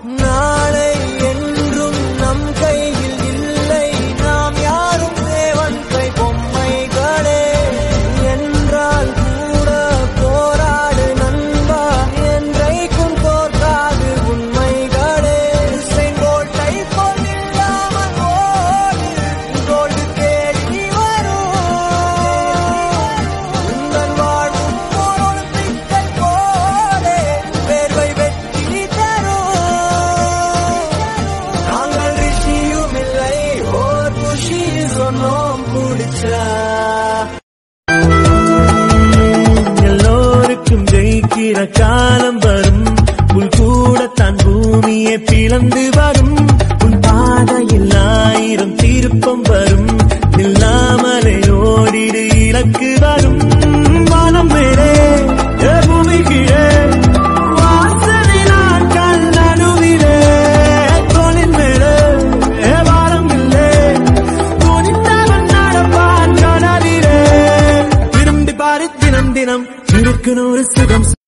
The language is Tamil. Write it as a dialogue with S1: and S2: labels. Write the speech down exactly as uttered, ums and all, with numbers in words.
S1: நாளை என்றும் நம் கையில் இல்லை, நாம் யாரும் தேவன் கை பொம்மைகளே. என்றால் கூட போராடு நண்பா, என்றைக்கும் தோற்காது உண்மைகளே. செங்கோட்டை போலில்லாமல் ஓடு, கோல்டு தேடி வரும். உங்கள் வாழ்வும் ஓர் ஒலிம்பிக்கை போலே, வேர்வை வெற்றி தரும். நாங்கள் ரிஷியும் இல்லை, ஓர் புஷி சொன்னோம் குடிச்சா.
S2: எல்லோருக்கும் ஜெயிக்கிற காலம் வரும், புல் கூடத்தான் பூமியை பிளந்து வரும். உன் பாதையில் ஆயிரம் திருப்பம் வரும், இல்லாமலே ஓடிடு இலக்கு வரும். வானம் மேலே பூமி கீழே, வாசனை நாட்கள் நடுவிலே. தோளின் மேலே வாரம் இல்லை, துணிந்தவன் நடப்பான் கடலிலே. திரும்பி பாரு தினம் தினம் இருக்கு நூறு சுகம்.